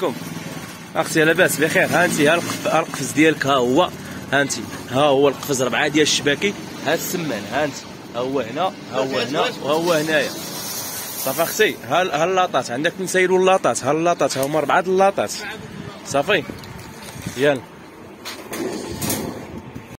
عليكم اختي؟ لاباس بخير؟ ها انت، ها القفز ديالك، ها هو، ها انت، ها هو القفز 4 ديال الشباكي، ها السمان، ها انت، ها هو هنا، ها هو هنا، وها هو هنايا. صافي اختي، ها اللاطات عندك نسيلو اللاطات، ها اللاطات، ها هما 4 د اللاطات. صافي يلا.